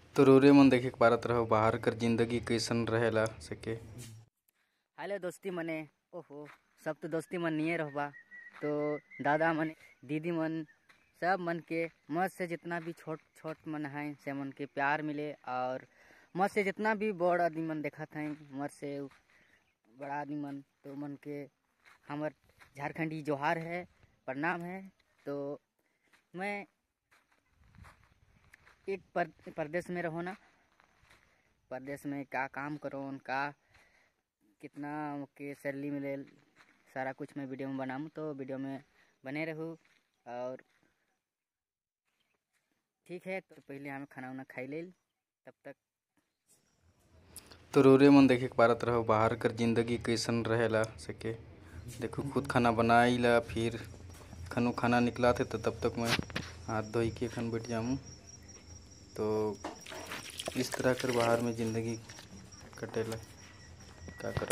तो रोरे मन देखे पारत रहो बाहर कर जिंदगी कैसन रहेला सके। हेलो दोस्ती मने ओहो सब तो दोस्ती मन नहीं रहबा। तो दादा मन दीदी मन सब मन के मत से जितना भी छोट छोट मन हैं से मन के प्यार मिले, और मत से जितना भी बड़ आदमी मन देखत हैं मत से बड़ा आदमी मन तो मन के हमर झारखंडी जोहार है, प्रणाम है। तो मैं एक परदेश में रहो ना, परदेश में का काम करो का कितना के सैलरी मिले सारा कुछ मैं वीडियो में बनाऊँ, तो वीडियो में बने रहूँ। और ठीक है तो पहले हमें खाना वाना खाई ले तब तक। तो रोरे मन देखे पारत रहो बाहर कर जिंदगी कैसन रहेला सके। देखो खुद खाना बनाई ला फिर खनो खाना निकला थे तो तब तक मैं हाथ धोई के खन बैठ जाऊँ। तो इस तरह कर बाहर में ज़िंदगी कटेला क्या करें।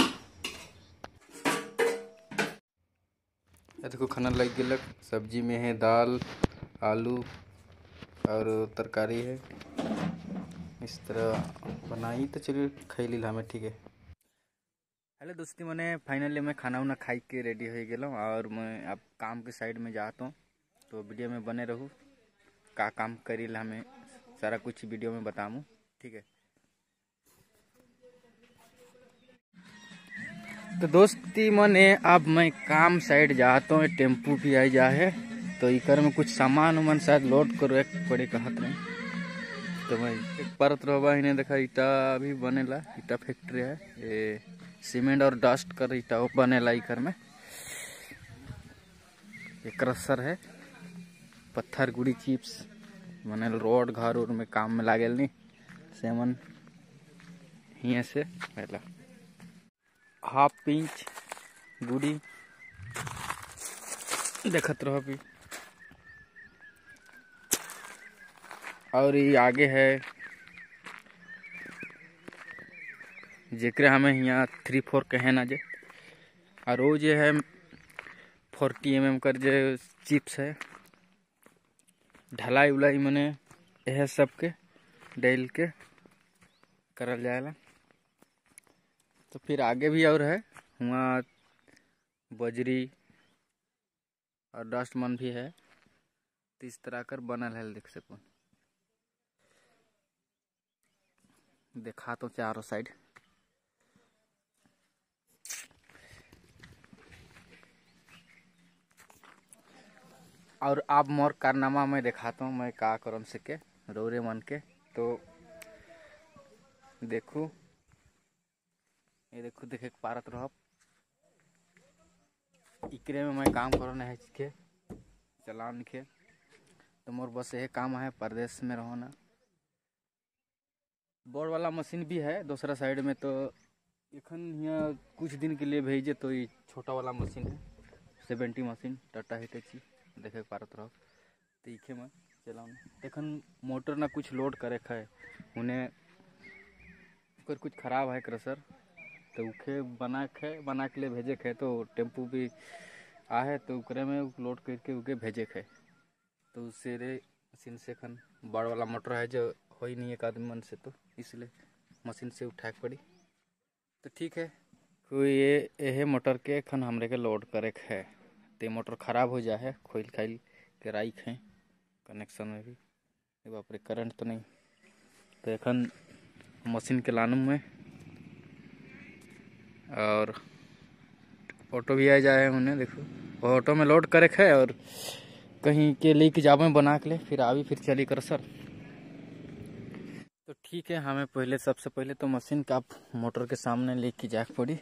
देखो खाना लग गलक, सब्जी में है दाल आलू और तरकारी है। इस तरह बनाई तो चलिए खाई ली हमें, ठीक है। हेलो दोस्ती मैंने फाइनली मैं खाना वाना खाई के रेडी हो गया और मैं अब काम के साइड में जाता हूँ। तो वीडियो में बने रहूँ का काम करी ला हमें सारा कुछ वीडियो में बताऊँ, ठीक है। तो दोस्ती मने अब मैं काम साइड जाता हूँ, टेम्पू भी आई जा है तो इकर में कुछ सामान उमान शायद लोड करो एक पड़े कहत रहे। तो मैं एक परत रहा इन्हें देखा ईटा भी बनेला, ईटा फैक्ट्री है ये, सीमेंट और डस्ट कर ईटा बनेला इकर में। ये क्रशर है, पत्थर गुड़ी चिप्स बने रोड घर उर में काम में लागेल नहीं सेमन हिये से पहला हाफ इंच गुड़ी देखत रहो भी। और ये आगे है जेकरे हमें यहाँ 3-4 कहे ना जे, और वो जो है 40 mm कर जो चिप्स है ढलाई उलाई मने यह सब के डेल के करल जाएला। तो फिर आगे भी और है वहाँ बजरी और डस्ट मन भी है, तो इस तरह कर बनल है देख सको। देखा तो चारों साइड और आप मोर कारनामा में दिखाता हूँ मैं का करम सके रोरे मन के। तो देखो ये देखो देखे पारत रहो इकरे में मैं काम करो है के चलान के। तो मोर बस यही काम है परदेश में रहो ना। बड़ वाला मशीन भी है दूसरा साइड में, तो एखन यहाँ कुछ दिन के लिए भेजे तो ये छोटा वाला मशीन है 70 मशीन टाटा हिटेची देखे पारत रहो। तो इखे में चलाऊँ एखन मोटर ना कुछ लोड करे है उन्हें कुछ खराब है क्रशर, तो उखे बना के लिए भेजे है। तो टेम्पू भी आहे तो उकरे में लोड करके उके भेजे है। तो उससे मशीन से खन बड़ वाला मोटर है जो हो ही नहीं एक आदमी मन से, तो इसलिए मशीन से उठा के पड़ी। तो ठीक है कोई ये मोटर के खन हमरे के लोड करे है। तो मोटर खराब हो जाए खोल खाइल के राइक है कनेक्शन में भी बाप रे करंट तो नहीं। तो एखन मशीन के लानू में और ऑटो भी आ जाए उन्हें देखो ऑटो में लोड करे है और कहीं के लेके जावे बना के ले फिर आवी फिर चली कर सर। तो ठीक है हमें पहले सबसे पहले तो मशीन का मोटर के सामने लेके जाके पड़ी।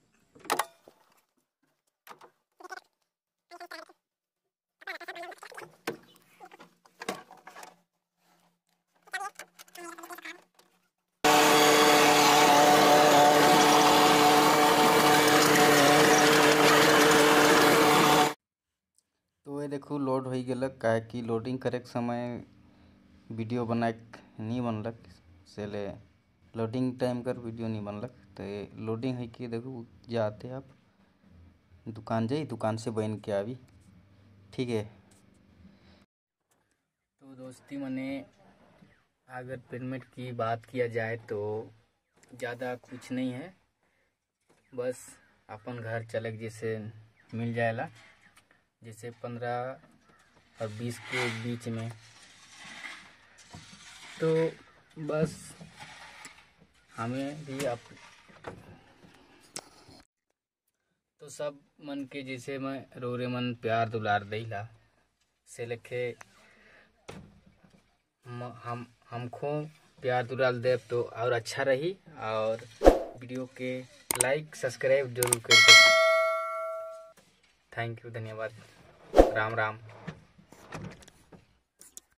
तो ये देखो लोड हो गलक काहे कि लोडिंग करे के समय वीडियो बनाए नहीं बनलक से ले लोडिंग टाइम कर वीडियो नहीं बनलक। तो ये लोडिंग है कि देखो जाते आप दुकान जाई दुकान से बन के आवी, ठीक है। तो दोस्ती मने अगर पेमेंट की बात किया जाए तो ज़्यादा कुछ नहीं है, बस अपन घर चले जैसे मिल जाएगा, जैसे 15 और 20 के बीच में। तो बस हमें भी तो सब मन के जैसे मैं रोरे मन प्यार दुलार देला से लेके हमको प्यार दुलार दे तो और अच्छा रही, और वीडियो के लाइक सब्सक्राइब जरूर कर दो। थैंक यू, धन्यवाद, राम राम।